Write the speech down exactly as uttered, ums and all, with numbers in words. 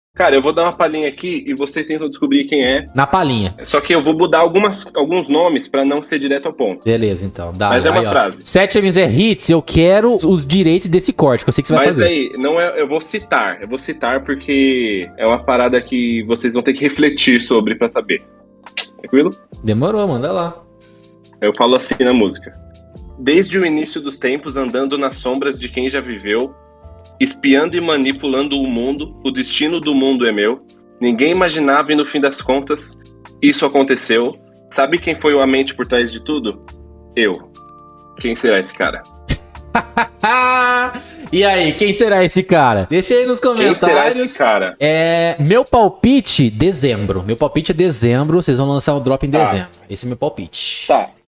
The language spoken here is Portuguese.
Cara, eu vou dar uma palhinha aqui e vocês tentam descobrir quem é. Na palhinha. Só que eu vou mudar algumas, alguns nomes pra não ser direto ao ponto. Beleza, então. Dá. Mas é uma aí, ó. frase. Sete M Z Hits, eu quero os direitos desse corte, que eu sei que você vai Mas fazer. aí, não é, eu vou citar. Eu vou citar porque é uma parada que vocês vão ter que refletir sobre pra saber. Tranquilo? Demorou, manda lá. Eu falo assim na música. Desde o início dos tempos, andando nas sombras de quem já viveu, espiando e manipulando o mundo, o destino do mundo é meu. Ninguém imaginava e no fim das contas, isso aconteceu. Sabe quem foi a mente por trás de tudo? Eu. Quem será esse cara? E aí, quem será esse cara? Deixa aí nos comentários. Quem será esse cara? É, meu palpite, dezembro. Meu palpite é dezembro, vocês vão lançar o drop em Tá. dezembro. Esse é meu palpite. Tá.